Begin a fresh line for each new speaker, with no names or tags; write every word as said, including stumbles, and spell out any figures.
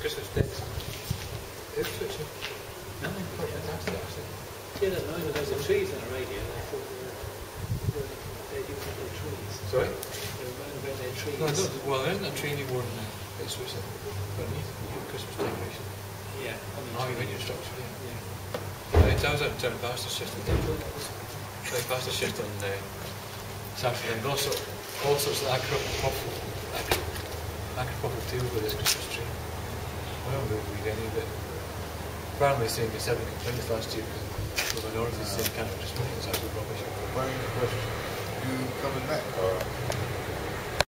Christmas days. It's switching.
No,
Quite fantastic, actually.
yeah, no, no, there's the trees on the radio. I thought they were, they were they do have their trees.
Sorry?
They were round about their trees.
No, I don't. Well, there isn't a tree anymore in uh, it's switching. But I need new Christmas decoration.
Yeah. On the
Oh, you
tree.
went your structure, yeah.
Yeah.
Right, I was out turning past the shift. Right past the shift on uh, Saturday and all, sort, all sorts of acropop acropop deals with this Christmas tree. I don't really read any of it. Apparently saying it's seventy complaints last year because the minority saying can't just put it as absolute rubbish.
When you coming back? Or